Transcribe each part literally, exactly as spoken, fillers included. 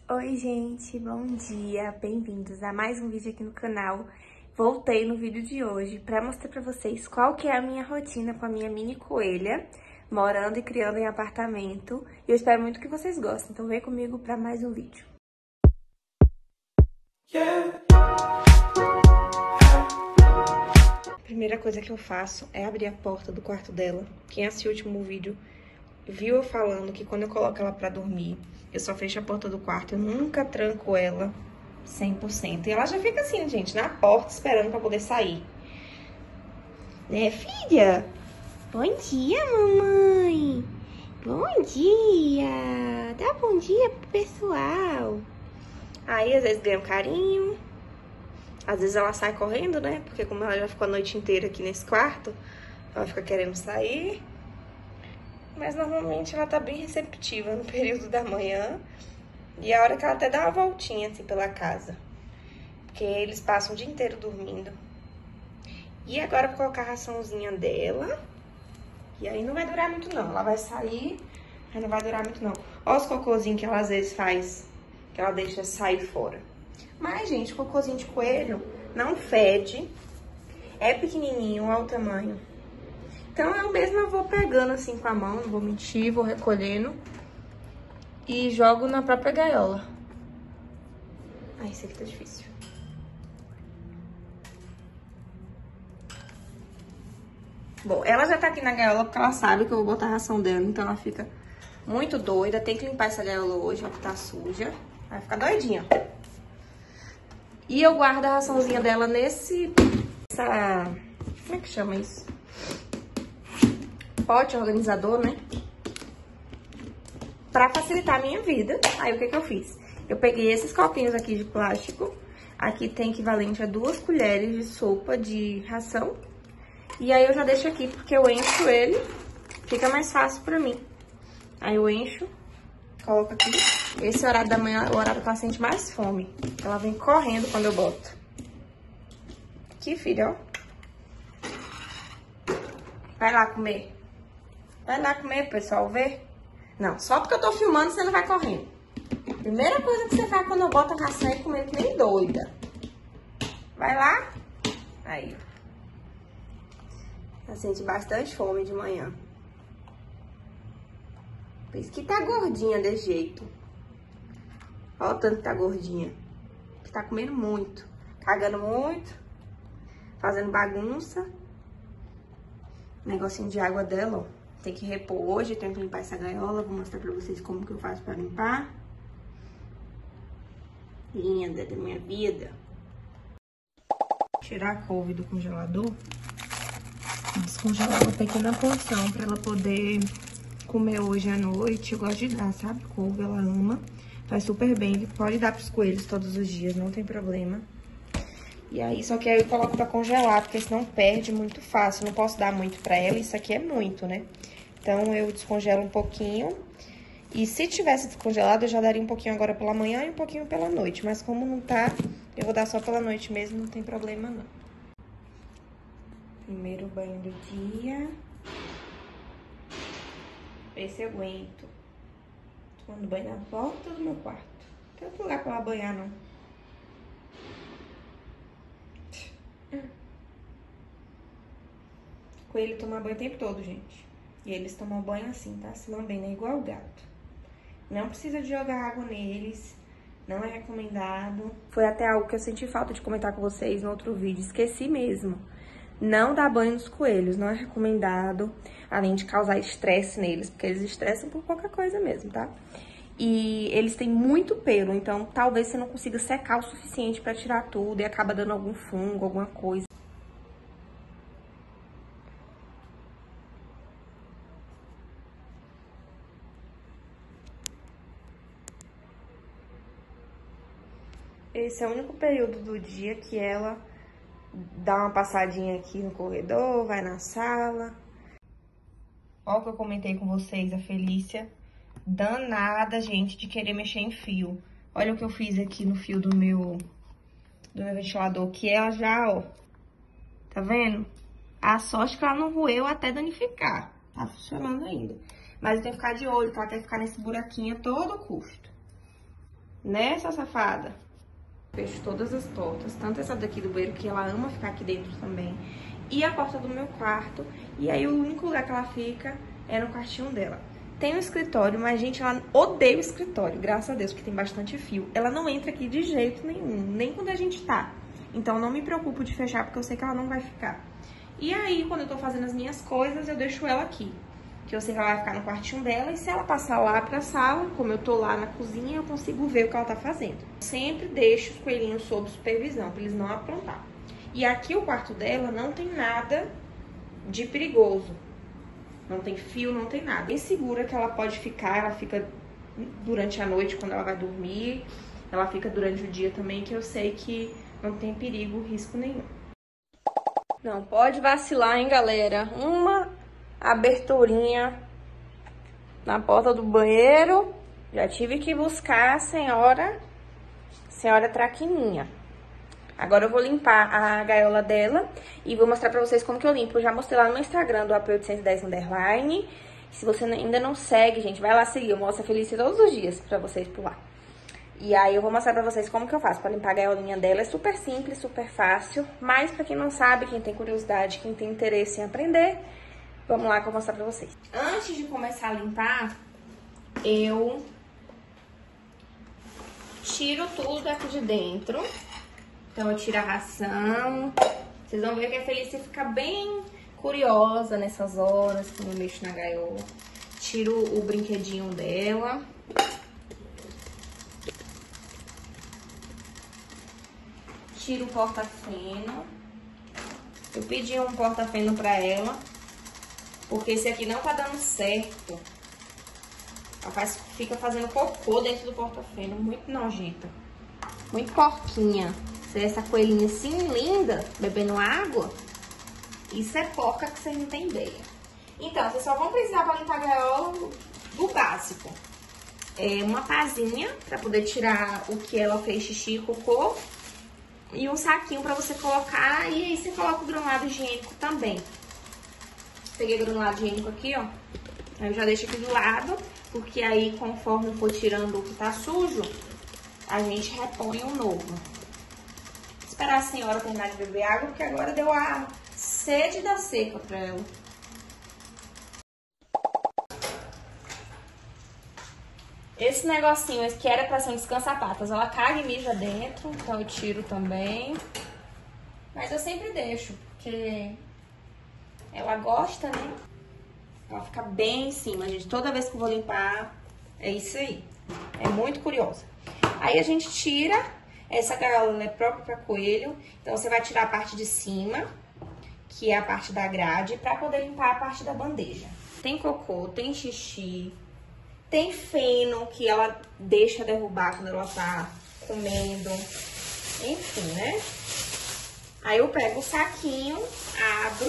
Oi gente, bom dia, bem-vindos a mais um vídeo aqui no canal. Voltei no vídeo de hoje para mostrar para vocês qual que é a minha rotina com a minha mini coelha, morando e criando em apartamento. E eu espero muito que vocês gostem, então vem comigo para mais um vídeo. Yeah. A primeira coisa que eu faço é abrir a porta do quarto dela. Quem assistiu o último vídeo viu eu falando que quando eu coloco ela pra dormir, eu só fecho a porta do quarto, eu nunca tranco ela cem por cento. E ela já fica assim, gente, na porta, esperando pra poder sair. Né, filha? Bom dia, mamãe. Bom dia. Dá bom dia pro pessoal. Aí, às vezes, ganha um carinho. Às vezes ela sai correndo, né? Porque como ela já ficou a noite inteira aqui nesse quarto, ela fica querendo sair. Mas normalmente ela tá bem receptiva no período da manhã. E a hora que ela até dá uma voltinha assim pela casa. Porque eles passam o dia inteiro dormindo. E agora eu vou colocar a raçãozinha dela. E aí não vai durar muito não. Ela vai sair, mas não vai durar muito não. Olha os cocôzinhos que ela às vezes faz, que ela deixa sair fora. Mas, gente, o cocôzinho de coelho não fede. É pequenininho, olha o tamanho. Então, eu mesma vou pegando assim com a mão, não vou mentir, vou recolhendo e jogo na própria gaiola. Ai, isso aqui tá difícil. Bom, ela já tá aqui na gaiola porque ela sabe que eu vou botar a ração dela, então ela fica muito doida. Tem que limpar essa gaiola hoje, ó, que tá suja. Vai ficar doidinha. E eu guardo a raçãozinha dela nesse... Essa... Como é que chama isso? Pote organizador, né? Pra facilitar a minha vida. Aí, o que que eu fiz? Eu peguei esses copinhos aqui de plástico. Aqui tem equivalente a duas colheres de sopa de ração. E aí, eu já deixo aqui, porque eu encho ele. Fica mais fácil pra mim. Aí, eu encho, coloco aqui. Esse horário da manhã é o horário que ela sente mais fome. Ela vem correndo quando eu boto. Aqui, filha, ó. Vai lá comer. Vai lá comer, pessoal, ver? Não, só porque eu tô filmando, você não vai correndo. Primeira coisa que você faz quando eu boto a ração é comer que nem doida. Vai lá. Aí. Ela sente bastante fome de manhã. Por isso que tá gordinha desse jeito. Olha o tanto que tá gordinha. Que tá comendo muito. Cagando muito. Fazendo bagunça. Negocinho de água dela, ó. Tem que repor hoje, tenho que limpar essa gaiola. Vou mostrar pra vocês como que eu faço pra limpar. Linda da minha vida. Tirar a couve do congelador. Descongelar uma pequena porção pra ela poder comer hoje à noite. Eu gosto de dar, sabe? Couve, ela ama. Faz super bem. Pode dar pros coelhos todos os dias, não tem problema. E aí, só que aí eu coloco pra congelar, porque senão perde muito fácil. Não posso dar muito pra ela, isso aqui é muito, né? Então, eu descongelo um pouquinho. E se tivesse descongelado, eu já daria um pouquinho agora pela manhã e um pouquinho pela noite. Mas como não tá, eu vou dar só pela noite mesmo, não tem problema não. Primeiro banho do dia. Ver se eu aguento. Tomando banho na porta do meu quarto. Não tem outro lugar pra ela banhar, não. Coelho toma banho o tempo todo, gente. E eles tomam banho assim, tá? Se lambendo, é igual o gato. Não precisa de jogar água neles. Não é recomendado. Foi até algo que eu senti falta de comentar com vocês no outro vídeo. Esqueci mesmo. Não dar banho nos coelhos. Não é recomendado. Além de causar estresse neles. Porque eles estressam por qualquer coisa mesmo, tá? E eles têm muito pelo. Então, talvez você não consiga secar o suficiente pra tirar tudo. E acaba dando algum fungo, alguma coisa. Esse é o único período do dia que ela dá uma passadinha aqui no corredor, vai na sala. Olha o que eu comentei com vocês, a Felícia. Danada, gente, de querer mexer em fio. Olha o que eu fiz aqui no fio do meu, do meu ventilador, que ela já, ó. Tá vendo? A sorte que ela não roeu até danificar. Tá funcionando ainda. Mas eu tenho que ficar de olho, que ela quer ficar nesse buraquinho a todo custo. Né, sua safada? Fecho todas as portas, tanto essa daqui do banheiro, que ela ama ficar aqui dentro também, e a porta do meu quarto. E aí o único lugar que ela fica é no quartinho dela. Tem um escritório, mas, gente, ela odeia o escritório, graças a Deus, porque tem bastante fio. Ela não entra aqui de jeito nenhum, nem quando a gente tá. Então, não me preocupo de fechar, porque eu sei que ela não vai ficar. E aí, quando eu tô fazendo as minhas coisas, eu deixo ela aqui. Que eu sei que ela vai ficar no quartinho dela, e se ela passar lá pra sala, como eu tô lá na cozinha, eu consigo ver o que ela tá fazendo. Sempre deixo os coelhinhos sob supervisão, pra eles não aprontar. E aqui o quarto dela não tem nada de perigoso. Não tem fio, não tem nada. Bem segura que ela pode ficar, ela fica durante a noite quando ela vai dormir. Ela fica durante o dia também, que eu sei que não tem perigo, risco nenhum. Não pode vacilar, hein, galera? Uma aberturinha na porta do banheiro. Já tive que buscar a senhora, senhora Traquininha. Agora eu vou limpar a gaiola dela e vou mostrar pra vocês como que eu limpo. Eu já mostrei lá no meu Instagram do A P oitocentos e dez underline. Se você ainda não segue, gente, vai lá seguir. Eu mostro a Felícia todos os dias pra vocês por lá. E aí eu vou mostrar pra vocês como que eu faço pra limpar a gaiolinha dela. É super simples, super fácil. Mas pra quem não sabe, quem tem curiosidade, quem tem interesse em aprender, vamos lá que eu vou mostrar pra vocês. Antes de começar a limpar, eu tiro tudo daqui de dentro. Então, eu tiro a ração. Vocês vão ver que a Felícia fica bem curiosa nessas horas, quando eu mexo na gaiola. Tiro o brinquedinho dela. Tiro o porta-feno. Eu pedi um porta-feno pra ela, porque esse aqui não tá dando certo. Ela faz, fica fazendo cocô dentro do porta-feno, muito nojenta. Muito porquinha. Essa coelhinha assim, linda, bebendo água, isso é porca que vocês não têm ideia. Então, vocês só vão precisar para limpar a gaiola do básico. É uma pazinha para poder tirar o que ela fez xixi e cocô. E um saquinho para você colocar, e aí você coloca o granulado higiênico também. Peguei o granulado higiênico aqui, ó. Aí eu já deixo aqui do lado, porque aí conforme for tirando o que tá sujo, a gente repõe um novo. Esperar a senhora terminar de beber água, porque agora deu a sede da seca pra ela. Esse negocinho esse que era pra ser um descansa-patas, ela caga e mija dentro, então eu tiro também. Mas eu sempre deixo, porque ela gosta, né? Ela fica bem em cima, gente. Toda vez que eu vou limpar, é isso aí. É muito curiosa. Aí a gente tira. Essa gaiola é própria para coelho, então você vai tirar a parte de cima, que é a parte da grade, para poder limpar a parte da bandeja. Tem cocô, tem xixi, tem feno que ela deixa derrubar quando ela tá comendo, enfim, né? Aí eu pego o saquinho, abro.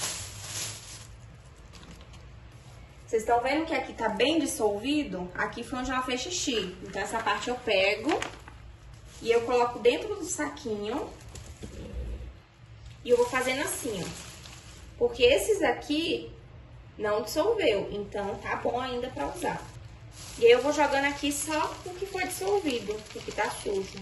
Vocês estão vendo que aqui tá bem dissolvido? Aqui foi onde ela fez xixi, então essa parte eu pego. E eu coloco dentro do saquinho e eu vou fazendo assim, ó. Porque esses aqui não dissolveu, então tá bom ainda pra usar. E aí eu vou jogando aqui só o que foi dissolvido, o que tá sujo.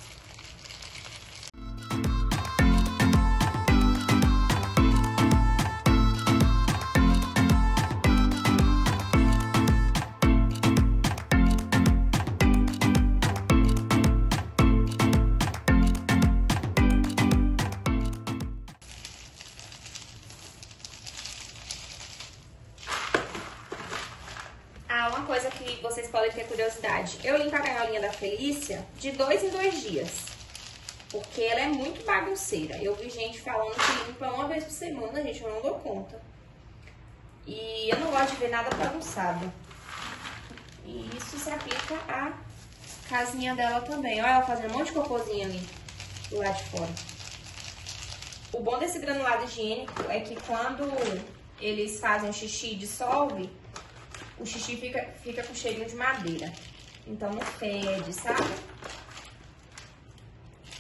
Uma coisa que vocês podem ter curiosidade, eu limpo a gaiolinha da Felícia de dois em dois dias, porque ela é muito bagunceira. Eu vi gente falando que limpa uma vez por semana, gente, eu não dou conta. E eu não gosto de ver nada bagunçado. E isso se aplica à casinha dela também. Olha ela fazendo um monte de cocôzinho ali, do lado de fora. O bom desse granulado higiênico é que quando eles fazem xixi e dissolve, o xixi fica, fica com cheirinho de madeira. Então não fede, sabe?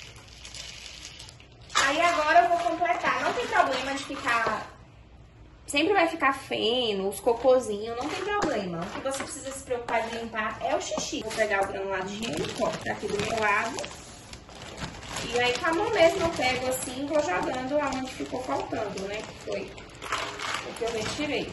Aí agora eu vou completar. Não tem problema de ficar sempre vai ficar feno, os cocôzinhos, não tem problema. O que você precisa se preocupar de limpar é o xixi. Vou pegar o granulado higiênico, ó, tá aqui do meu lado. E aí, com a mão mesmo, eu pego assim e vou jogando aonde ficou faltando, né? Que foi o que eu retirei.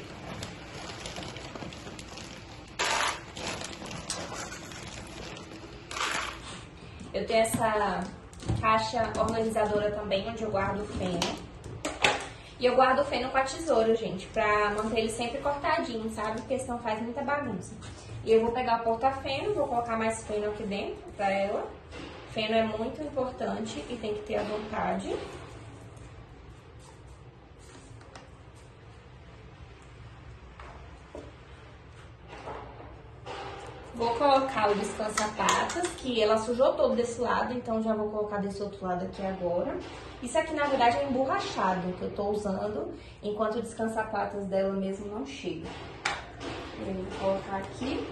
Eu tenho essa caixa organizadora também, onde eu guardo o feno. E eu guardo o feno com a tesoura, gente, pra manter ele sempre cortadinho, sabe? Porque senão faz muita bagunça. E eu vou pegar o porta-feno, vou colocar mais feno aqui dentro pra ela. Feno é muito importante e tem que ter à vontade. Vou colocar o descansa-patas, que ela sujou todo desse lado, então já vou colocar desse outro lado aqui agora. Isso aqui, na verdade, é emborrachado que eu tô usando, enquanto o descansa-patas dela mesmo não chega. Eu vou colocar aqui.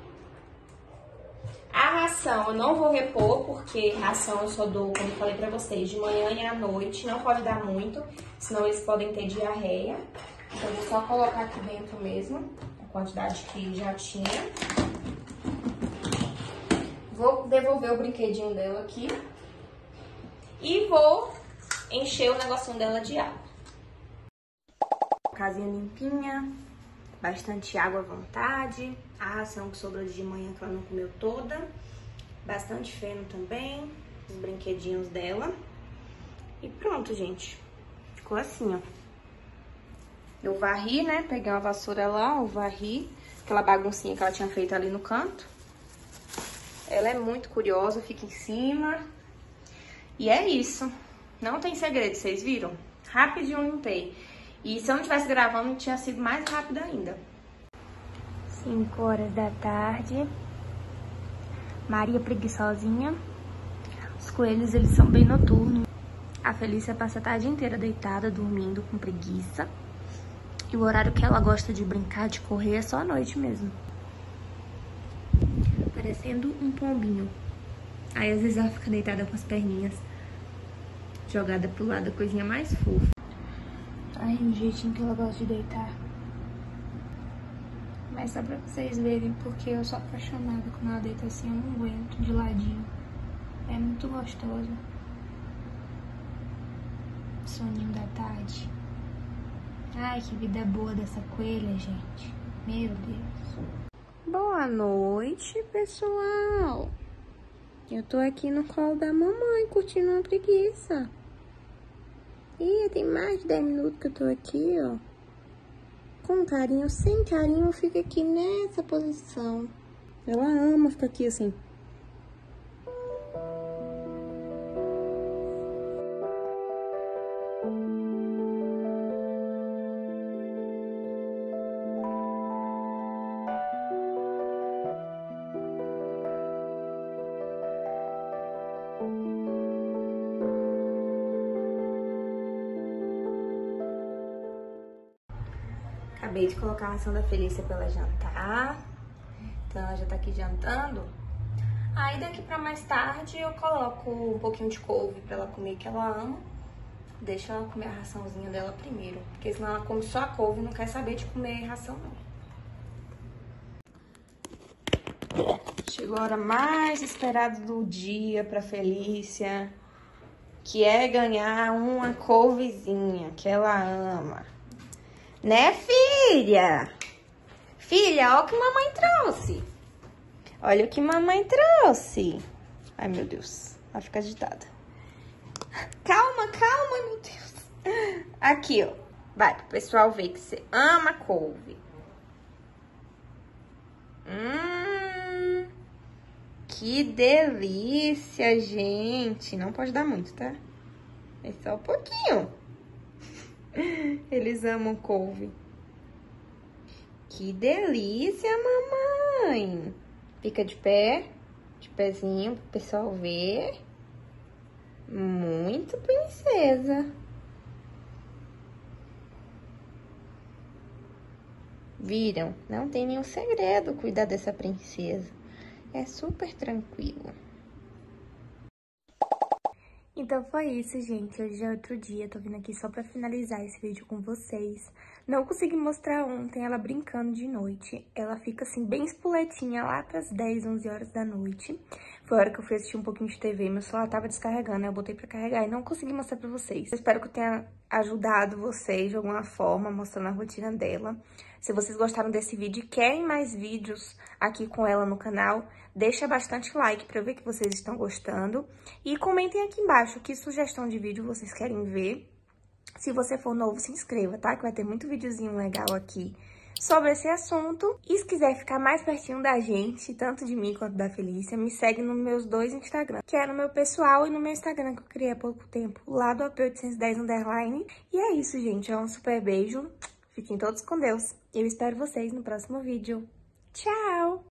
A ração eu não vou repor, porque ração eu só dou, como eu falei pra vocês, de manhã e à noite. Não pode dar muito, senão eles podem ter diarreia. Então, eu vou só colocar aqui dentro mesmo, a quantidade que já tinha. Vou devolver o brinquedinho dela aqui. E vou encher o negocinho dela de água. Casinha limpinha, bastante água à vontade. A ração que sobrou de manhã que ela não comeu toda. Bastante feno também. Os brinquedinhos dela. E pronto, gente. Ficou assim, ó. Eu varri, né? Peguei uma vassoura lá, eu varri. Aquela baguncinha que ela tinha feito ali no canto. Ela é muito curiosa, fica em cima. E é isso. Não tem segredo, vocês viram? Rapidinho limpei. E se eu não estivesse gravando, tinha sido mais rápido ainda. cinco horas da tarde. Maria preguiçosinha. Os coelhos, eles são bem noturnos. A Felícia passa a tarde inteira deitada, dormindo, com preguiça. E o horário que ela gosta de brincar, de correr, é só à noite mesmo. Parecendo um pombinho. Aí, às vezes, ela fica deitada com as perninhas jogada pro lado, a coisinha mais fofa. Ai, o jeitinho que ela gosta de deitar. Mas só pra vocês verem, porque eu sou apaixonada quando ela deita assim, eu não aguento, de ladinho. É muito gostosa. Soninho da tarde. Ai, que vida boa dessa coelha, gente. Meu Deus. Boa noite, pessoal. Eu tô aqui no colo da mamãe, curtindo uma preguiça. Ih, tem mais de dez minutos que eu tô aqui, ó. Com carinho, sem carinho, eu fico aqui nessa posição. Ela ama ficar aqui assim. Acabei de colocar a ração da Felícia pra ela jantar. Então ela já tá aqui jantando. Aí daqui pra mais tarde eu coloco um pouquinho de couve pra ela comer, que ela ama. Deixa ela comer a raçãozinha dela primeiro, porque senão ela come só a couve e não quer saber de comer ração não. Chegou a hora mais esperada do dia pra Felícia, que é ganhar uma couvezinha que ela ama. Né, filha? Filha, olha o que mamãe trouxe. Olha o que mamãe trouxe. Ai, meu Deus. Vai ficar agitada. Calma, calma, meu Deus. Aqui, ó. Vai, pro pessoal ver que você ama couve. Hum, que delícia, gente. Não pode dar muito, tá? É só um pouquinho. Eles amam couve. Que delícia, mamãe. Fica de pé, de pezinho, pro pessoal ver. Muito princesa. Viram? Não tem nenhum segredo cuidar dessa princesa. É super tranquilo. Então foi isso, gente. Hoje é outro dia, tô vindo aqui só pra finalizar esse vídeo com vocês. Não consegui mostrar ontem ela brincando de noite. Ela fica assim, bem espoletinha, lá pras dez, onze horas da noite. Foi a hora que eu fui assistir um pouquinho de T V, meu celular tava descarregando, eu botei pra carregar e não consegui mostrar pra vocês. Eu espero que eu tenha ajudado vocês de alguma forma, mostrando a rotina dela. Se vocês gostaram desse vídeo e querem mais vídeos aqui com ela no canal, deixa bastante like pra eu ver que vocês estão gostando. E comentem aqui embaixo que sugestão de vídeo vocês querem ver. Se você for novo, se inscreva, tá? Que vai ter muito videozinho legal aqui sobre esse assunto. E se quiser ficar mais pertinho da gente, tanto de mim quanto da Felícia, me segue nos meus dois Instagram, que é no meu pessoal e no meu Instagram, que eu criei há pouco tempo, lá do A P oitocentos e dez underline. E é isso, gente. É um super beijo. Fiquem todos com Deus. Eu espero vocês no próximo vídeo. Tchau!